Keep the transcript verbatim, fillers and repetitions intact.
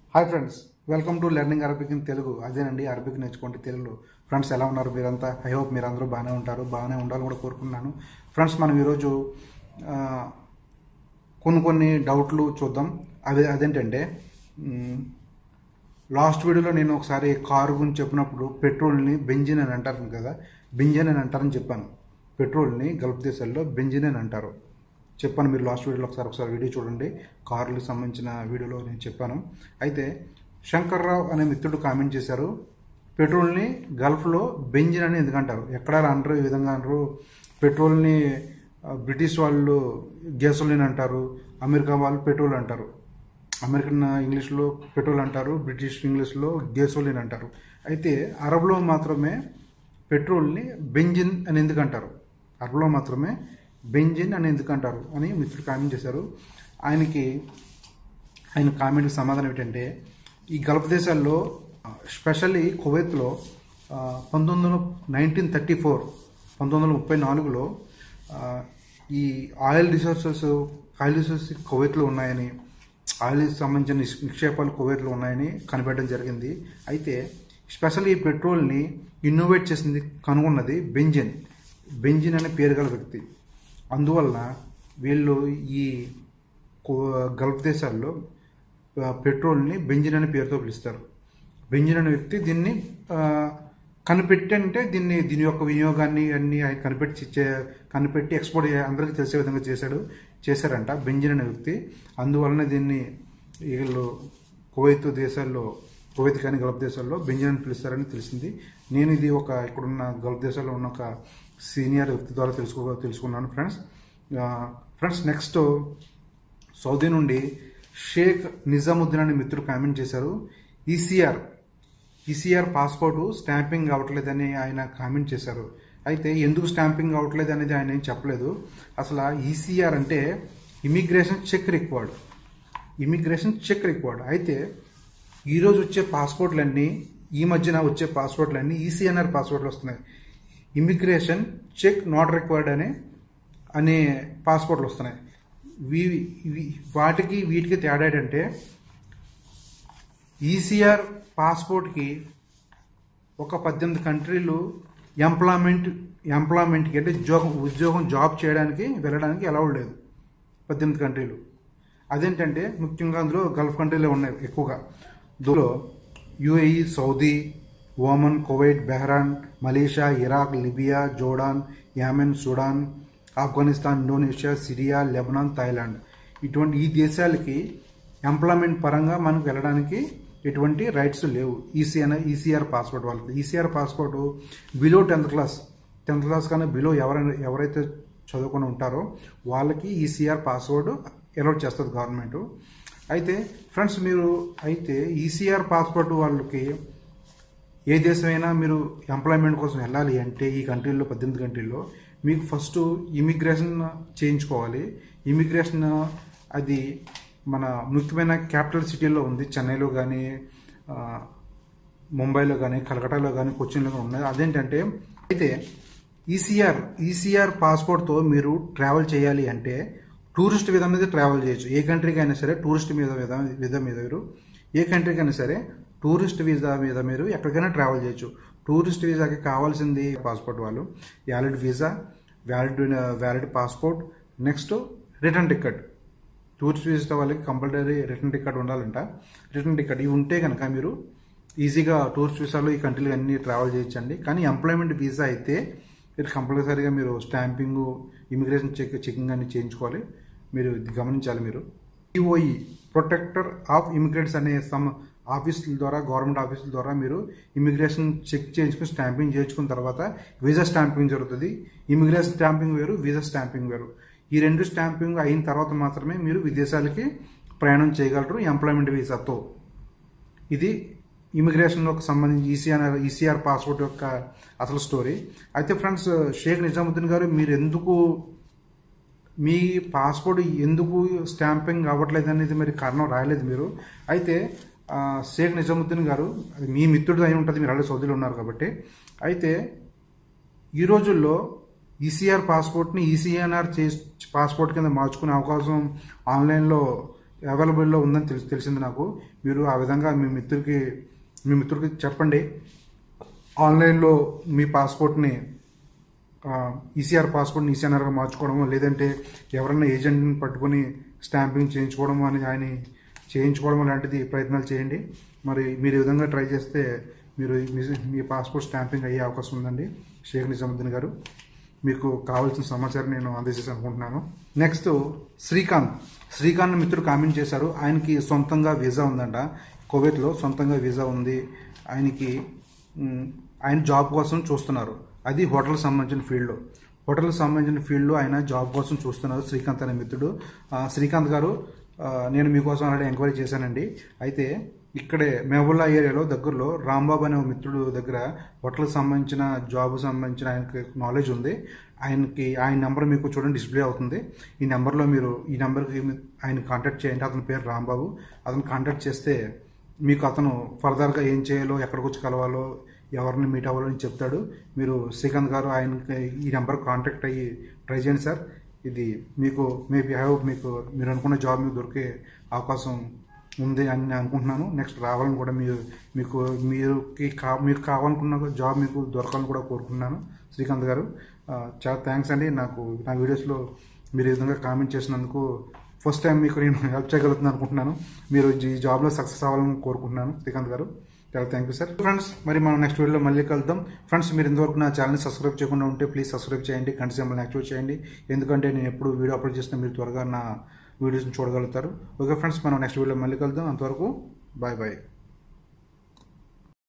Hi friends, welcome to learning Arabic in Telugu. అదేనండి, Arabic నేర్చుకోండి తెలుగులో. ఫ్రెండ్స్, ఎలా ఉన్నారు మీరంతా? ఐ హోప్ మీరు అందరూ బాగానే ఉంటారు, బాగానే ఉండాలని కూడా కోరుకుంటున్నాను. ఫ్రెండ్స్, మనం ఈరోజు కొన్ని కొన్ని డౌట్లు చూద్దాం. అదే అదేంటంటే లాస్ట్ వీడియోలో నేను ఒకసారి కారు గురించి చెప్పినప్పుడు పెట్రోల్ని బెంజిన్ అని అంటారు కదా, బెంజిన్ అని అంటారని చెప్పాను. పెట్రోల్ని గల్ఫ్ దేశాల్లో బెంజిన్ అని అంటారు చెప్పాను. మీరు లాస్ట్ వీడియోలో ఒకసారి ఒకసారి వీడియో చూడండి, కార్లకు సంబంధించిన వీడియోలో నేను చెప్పాను. అయితే శంకర్రావు అనే మిత్రుడు కామెంట్ చేశారు, పెట్రోల్ని గల్ఫ్లో బెంజిన్ అని ఎందుకంటారు, ఎక్కడ అనరు, ఈ విధంగా అనరు. పెట్రోల్ని బ్రిటిష్ వాళ్ళు గ్యాసోలిన్ అంటారు, అమెరికా వాళ్ళు పెట్రోల్ అంటారు. అమెరికన్ ఇంగ్లీష్లో పెట్రోల్ అంటారు, బ్రిటిష్ ఇంగ్లీష్లో గ్యాసోలిన్ అంటారు. అయితే అరబ్లో మాత్రమే పెట్రోల్ని బెంజిన్ అని ఎందుకు అంటారు, అరబ్లో మాత్రమే బెంజిన్ అని ఎందుకు అంటారు అని మిత్రుడు కామెంట్ చేశారు. ఆయనకి ఆయన కామెంట్కి సమాధానం ఏంటంటే, ఈ గల్ఫ్ దేశాల్లో స్పెషల్లీ కువైత్లో పంతొమ్మిది వందల నైన్టీన్ థర్టీ ఫోర్ పంతొమ్మిది వందల ముప్పై నాలుగులో ఈ ఆయిల్ రిసోర్సెస్ ఆయిల్ రిసోర్సెస్ కువైత్లో ఉన్నాయని, ఆయిల్కి సంబంధించిన నిక్షేపాలు కువైత్లో ఉన్నాయని కనిపెట్టడం జరిగింది. అయితే స్పెషల్ ఈ పెట్రోల్ని ఇన్నోవేట్ చేసింది, కనుగొన్నది బెంజిన్ బెంజిన్ అనే పేరు గల వ్యక్తి. అందువలన వీళ్ళు ఈ గల్ఫ్ దేశాల్లో పెట్రోల్ని బెంజిన్ అనే పేరుతో పిలుస్తారు. బెంజిన్ అనే వ్యక్తి దీన్ని కనిపెట్టి, అంటే దీన్ని దీని యొక్క వినియోగాన్ని అన్ని ఆయన కనిపెట్టి కనిపెట్టి ఎక్స్పోర్ట్ అందరికీ తెలిసే విధంగా చేశాడు చేశారంట బెంజిన్ అనే వ్యక్తి. అందువలన దీన్ని వీళ్ళు కువైత్ దేశాల్లో కువైత్ కానీ గల్ఫ్ దేశాల్లో బెంజిన్ అని పిలుస్తారని తెలిసింది. నేను ఇది ఒక ఇక్కడున్న గల్ఫ్ దేశాల్లో ఉన్న ఒక సీనియర్ వ్యక్తి ద్వారా తెలుసుకో తెలుసుకున్నాను ఫ్రెండ్స్. ఫ్రెండ్స్ నెక్స్ట్ సౌదీ నుండి షేక్ నిజాముద్దీన్ అనే మిత్రుడు కామెంట్ చేశారు, ఈసీఆర్ ఈసీఆర్ పాస్పోర్టు స్టాంపింగ్ అవ్వట్లేదని ఆయన కామెంట్ చేశారు. అయితే ఎందుకు స్టాంపింగ్ అవ్వట్లేదు అనేది ఆయన ఏం చెప్పలేదు. అసలు ఈసీఆర్ అంటే immigration check required immigration check required అయితే ఈరోజు వచ్చే పాస్పోర్ట్లన్నీ, ఈ మధ్యన వచ్చే పాస్పోర్ట్లన్నీ ఈసీఎన్ఆర్ పాస్పోర్ట్లు వస్తున్నాయి. ఇమిగ్రేషన్ చెక్ నాట్ రిక్వైర్డ్ అనే అనే పాస్పోర్ట్లు వస్తున్నాయి. వీ వాటికి వీటికి తేడా ఏంటంటే, ఈసీఆర్ పాస్పోర్ట్కి ఒక పద్దెనిమిది కంట్రీలు ఎంప్లాయ్మెంట్ ఎంప్లాయ్మెంట్కి అంటే ఉద్యోగం ఉద్యోగం జాబ్ చేయడానికి వెళ్ళడానికి అలౌడ్ లేదు, పద్దెనిమిది కంట్రీలు. అదేంటంటే ముఖ్యంగా అందులో గల్ఫ్ కంట్రీలే ఉన్నాయి ఎక్కువగా. అందులో UAE, Saudi, Oman, Kuwait, Bahrain, Malaysia, Iraq, Libya, Jordan, Yemen, Sudan, Afghanistan, Indonesia, Syria, Lebanon, Thailand. ఇటువంటి ఈ దేశాలకి ఎంప్లాయ్మెంట్ పరంగా మనకు వెళ్ళడానికి ఎటువంటి రైట్స్ లేవు ఈసీఎన్ఆర్ ఈసీఆర్ పాస్పోర్ట్ వాళ్ళకి. ECR passport below tenth class tenth class కన్నా బిలో ఎవరైనా ఎవరైతే చదువుకొని ఉంటారో వాళ్ళకి ఈసీఆర్ పాస్పోర్ట్ అలౌట్ చేస్తుంది గవర్నమెంట్. అయితే ఫ్రెండ్స్, మీరు అయితే ఈసీఆర్ పాస్పోర్ట్ వాళ్ళకి ఏ దేశమైనా మీరు ఎంప్లాయ్మెంట్ కోసం వెళ్ళాలి అంటే ఈ కంట్రీల్లో పద్దెనిమిది కంట్రీల్లో మీకు ఫస్ట్ ఇమిగ్రేషన్ చేయించుకోవాలి. ఇమిగ్రేషన్ అది మన ముఖ్యమైన క్యాపిటల్ సిటీల్లో ఉంది, చెన్నైలో కానీ, ముంబైలో కానీ, కలకటాలో కానీ, కొచ్చిన్లో కానీ ఉన్నాయి. అదేంటంటే, అయితే ఈసీఆర్ ఈసీఆర్ పాస్పోర్ట్తో మీరు ట్రావెల్ చేయాలి అంటే టూరిస్ట్ విధా మీద ట్రావెల్ చేయొచ్చు. ఏ కంట్రీకి అయినా సరే టూరిస్ట్ మీద విధా మీద మీరు ఏ కంట్రీకి అయినా సరే టూరిస్ట్ వీసా మీద మీరు ఎక్కడికైనా ట్రావెల్ చేయొచ్చు. టూరిస్ట్ వీసాకి కావాల్సింది పాస్పోర్ట్ వాళ్ళు valid visa, valid valid passport, next return ticket. Tourist visa వాళ్ళకి కంపల్సరీ రిటర్న్ టికెట్ ఉండాలంట. రిటర్న్ టికెట్ ఇవి ఉంటే కనుక మీరు ఈజీగా టూరిస్ట్ వీసాలో ఈ కంట్రీలు అన్నీ ట్రావెల్ చేయొచ్చండి. కానీ ఎంప్లాయ్మెంట్ వీసా అయితే మీరు కంపల్సరీగా మీరు స్టాంపింగ్, ఇమిగ్రేషన్ చెక్ చెకింగ్ అన్ని చేయించుకోవాలి. మీరు గమనించాలి. మీరు ఈఓఈ ప్రొటెక్టర్ ఆఫ్ ఇమిగ్రెంట్స్ అనే సమ్ ఆఫీసుల ద్వారా, గవర్నమెంట్ ఆఫీసుల ద్వారా మీరు ఇమిగ్రేషన్ చెక్ చేయించుకుని స్టాంపింగ్ చేయించుకున్న తర్వాత వీసా స్టాంపింగ్ జరుగుతుంది. ఇమిగ్రేషన్ స్టాంపింగ్ వేరు, వీసా స్టాంపింగ్ వేరు. ఈ రెండు స్టాంపింగ్ అయిన తర్వాత మాత్రమే మీరు విదేశాలకి ప్రయాణం చేయగలరు ఎంప్లాయ్మెంట్ వీసాతో. ఇది ఇమిగ్రేషన్లోకి సంబంధించి ఈసీఆర్ ఈసీఆర్ పాస్పోర్ట్ యొక్క అసలు స్టోరీ. అయితే ఫ్రెండ్స్, షేక్ నిజాముద్దీన్ గారు, మీరు ఎందుకు మీ పాస్పోర్ట్ ఎందుకు స్టాంపింగ్ అవ్వట్లేదు అనేది మరి కారణం రాయలేదు మీరు. అయితే షేక్ నిజాముద్దీన్ గారు, మీ మిత్రుడు అయి ఉంటుంది, మీరు అలాగే సౌదీలో ఉన్నారు కాబట్టి. అయితే ఈ రోజుల్లో ఈసీఆర్ పాస్పోర్ట్ని ఈసీఎన్ఆర్ పాస్పోర్ట్ కింద మార్చుకునే అవకాశం ఆన్లైన్లో అవైలబుల్లో ఉందని తెలిసి తెలిసింది నాకు. మీరు ఆ విధంగా మీ మిత్రుడికి మీ మిత్రుడికి చెప్పండి. ఆన్లైన్లో మీ పాస్పోర్ట్ని ఈసీఆర్ పాస్పోర్ట్ని ఈసీఆర్గా మార్చుకోవడము, లేదంటే ఎవరన్నా ఏజెంట్ని పట్టుకొని స్టాంపింగ్ చేయించుకోవడము అని ఆయన చేయించుకోవడం లాంటిది ప్రయత్నాలు చేయండి. మరి మీరు ఈ విధంగా ట్రై చేస్తే మీరు మీ పాస్పోర్ట్ స్టాంపింగ్ అయ్యే అవకాశం ఉందండి. షేక్ నిజాముద్దీన్ గారు, మీకు కావాల్సిన సమాచారం నేను అందజేసి అనుకుంటున్నాను. నెక్స్ట్ శ్రీకాంత్ శ్రీకాంత్ మిత్రుడు కామెంట్ చేశారు. ఆయనకి సొంతంగా వీసా ఉందంట, కువైట్లో సొంతంగా వీసా ఉంది ఆయనకి. ఆయన జాబ్ కోసం చూస్తున్నారు, అది హోటల్కి సంబంధించిన ఫీల్డ్లో హోటల్కి సంబంధించిన ఫీల్డ్లో ఆయన జాబ్ కోసం చూస్తున్నారు శ్రీకాంత్ అనే మిత్రుడు. శ్రీకాంత్ గారు, నేను మీకోసం ఆల్రెడీ ఎంక్వైరీ చేశానండి. అయితే ఇక్కడే మెహబుల్లా ఏరియాలో దగ్గరలో రాంబాబు అనే మిత్రుడు దగ్గర హోటల్కి సంబంధించిన జాబ్ సంబంధించిన ఆయనకి నాలెడ్జ్ ఉంది. ఆయనకి ఆయన నెంబర్ మీకు చూడండి డిస్ప్లే అవుతుంది. ఈ నెంబర్లో మీరు ఈ నెంబర్కి ఆయన కాంటాక్ట్ చేయండి. అతని పేరు రాంబాబు. అతను కాంటాక్ట్ చేస్తే మీకు అతను ఫర్దర్గా ఏం చేయాలో, ఎక్కడికి వచ్చి కలవాలో, ఎవరిని మీట్ అవ్వాలో అని చెప్తాడు. మీరు శ్రీకాంత్ గారు ఆయనకి ఈ నెంబర్ కాంటాక్ట్ అయ్యి ట్రై చేయండి సార్. ఇది మీకు మేబీ హ్యావ్ మీకు మీరు అనుకున్న జాబ్ మీకు దొరికే అవకాశం ఉంది అని నేను అనుకుంటున్నాను. నెక్స్ట్ రావాలని కూడా మీరు మీకు మీరుకి కా మీకు కావాలనుకున్న జాబ్ మీకు దొరకాలని కూడా కోరుకుంటున్నాను. శ్రీకాంత్ గారు, చాలా థ్యాంక్స్ అండి. నాకు నా వీడియోస్లో మీరు ఈ విధంగా కామెంట్ చేసినందుకు ఫస్ట్ టైం మీకు నేను హెల్ప్ చేయగలుగుతున్నాను అనుకుంటున్నాను. మీరు ఈ జాబ్లో సక్సెస్ అవ్వాలని కోరుకుంటున్నాను శ్రీకాంత్ గారు. చాలా థ్యాంక్ యూ సార్. ఫ్రెండ్స్, మరి మనం నెక్స్ట్ వీడియోలో మళ్ళీ కలుద్దాం. ఫ్రెండ్స్, మీరు ఇంతవరకు నా ఛానల్ని సబ్స్క్రైబ్ చేయకుండా ఉంటే ప్లీజ్ సబ్స్క్రైబ్ చేయండి, గంట సింబల్ని యాక్టివేట్ చేయండి. ఎందుకంటే నేను ఎప్పుడు వీడియో అప్లోడ్ చేసినా మీరు త్వరగా నా వీడియోస్ని చూడగలుగుతారు. ఓకే ఫ్రెండ్స్, మనం నెక్స్ట్ వీడియోలో మళ్ళీ కలుద్దాం. అంతవరకు బాయ్ బాయ్.